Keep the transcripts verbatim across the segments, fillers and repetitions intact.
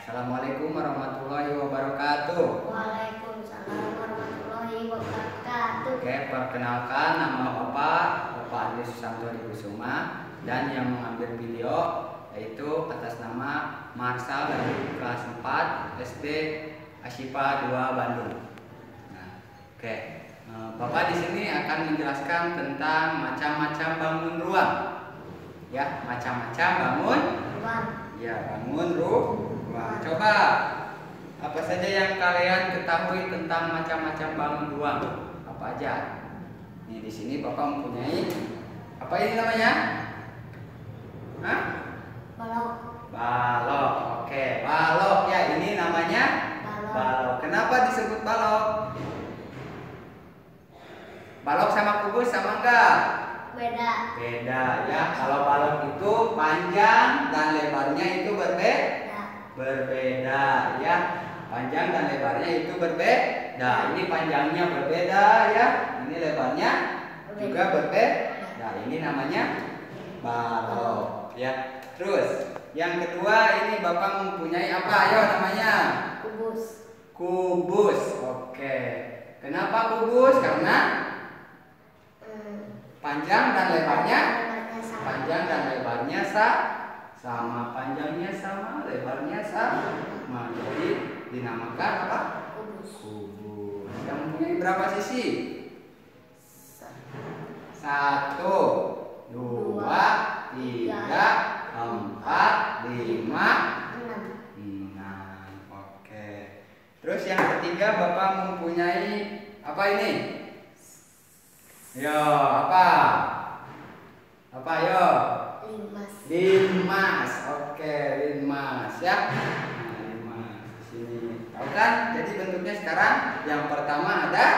Assalamualaikum warahmatullahi wabarakatuh. Waalaikumsalam warahmatullahi wabarakatuh. Oke, perkenalkan nama Bapak, Bapak Andri Susanto Kusuma, dan yang mengambil video yaitu atas nama Marsal dari kelas empat S D Ashifa dua Bandung. Nah, oke. Bapak di sini akan menjelaskan tentang macam-macam bangun ruang. Ya, macam-macam bangun Ruang. Ya, bangun ruang. Coba apa saja yang kalian ketahui tentang macam-macam bangun ruang? Apa aja? Nih di sini Bapak mempunyai apa ini namanya? Hah? Balok. Balok. Oke, balok ya, ini namanya Balok. balok. Kenapa disebut balok? Balok sama kubus sama enggak? Beda. Beda ya. Kalau balok itu panjang dan lebarnya itu berbeda. Berbeda ya. Panjang dan lebarnya itu berbeda. Ini panjangnya berbeda ya. Ini lebarnya juga berbeda. Ini namanya balok ya. Terus yang kedua, ini Bapak mempunyai apa? Ayo namanya Kubus. kubus. Oke. Kenapa kubus? Karena panjang dan lebarnya panjang dan lebarnya sa- sama panjangnya sama lebarnya sama, jadi dinamakan apa? Kubus. Kubus. Yang mempunyai berapa sisi? Satu, dua, tiga, empat, lima, Enam. enam. Oke. Terus yang ketiga, Bapak mempunyai apa ini? Yo, apa? Apa yo? Limas. Limas. Oke, limas ya. Nah, limas di sini. Tahu kan? Jadi bentuknya sekarang yang pertama ada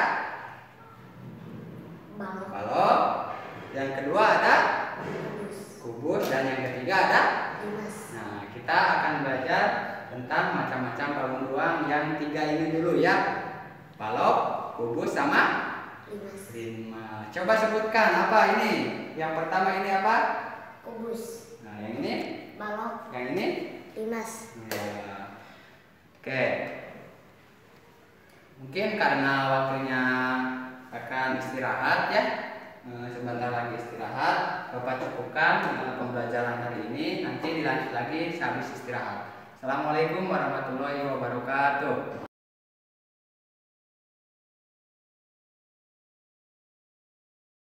Balok. balok, yang kedua ada Kubus. kubus, dan yang ketiga ada. Limas. Nah, kita akan belajar tentang macam-macam bangun ruang yang tiga ini dulu ya. Balok, kubus sama Limas. limas. Coba sebutkan apa ini? Yang pertama ini apa? Kubus. Nah, yang ini? Balok. Yang ini? Limas. Ya. Oke. Mungkin karena waktunya akan istirahat ya. Eh, Sebentar lagi istirahat. Bapak cukupkan eh, pembelajaran hari ini. Nanti dilanjut lagi sehabis istirahat. Assalamualaikum warahmatullahi wabarakatuh.